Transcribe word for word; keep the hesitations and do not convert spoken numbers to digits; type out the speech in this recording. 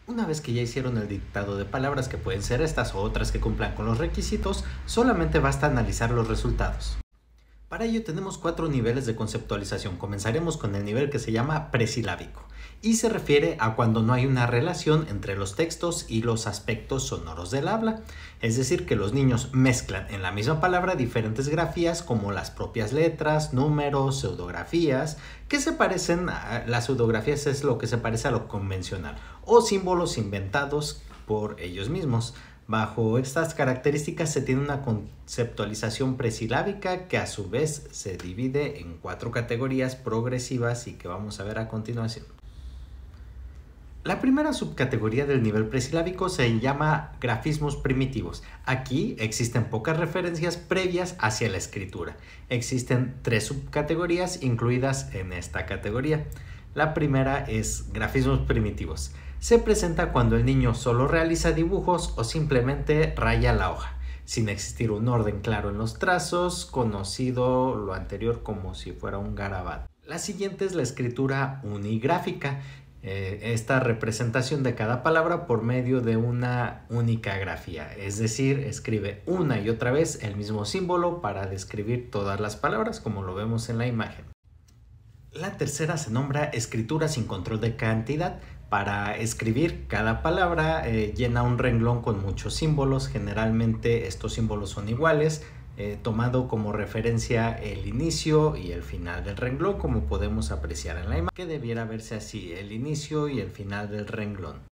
Una vez que ya hicieron el dictado de palabras que pueden ser estas o otras que cumplan con los requisitos, solamente basta analizar los resultados. Para ello tenemos cuatro niveles de conceptualización. Comenzaremos con el nivel que se llama presilábico y se refiere a cuando no hay una relación entre los textos y los aspectos sonoros del habla. Es decir, que los niños mezclan en la misma palabra diferentes grafías como las propias letras, números, pseudografías, que se parecen a las pseudografías es lo que se parece a lo convencional o símbolos inventados por ellos mismos. Bajo estas características se tiene una conceptualización presilábica que a su vez se divide en cuatro categorías progresivas y que vamos a ver a continuación. La primera subcategoría del nivel presilábico se llama grafismos primitivos. Aquí existen pocas referencias previas hacia la escritura. Existen tres subcategorías incluidas en esta categoría. La primera es grafismos primitivos. Se presenta cuando el niño solo realiza dibujos o simplemente raya la hoja, sin existir un orden claro en los trazos, conocido lo anterior como si fuera un garabato. La siguiente es la escritura unigráfica, eh, esta representación de cada palabra por medio de una única grafía, es decir, escribe una y otra vez el mismo símbolo para describir todas las palabras como lo vemos en la imagen. La tercera se nombra escritura sin control de cantidad. Para escribir cada palabra eh, llena un renglón con muchos símbolos, generalmente estos símbolos son iguales, eh, tomando como referencia el inicio y el final del renglón, como podemos apreciar en la imagen, que debiera verse así, el inicio y el final del renglón.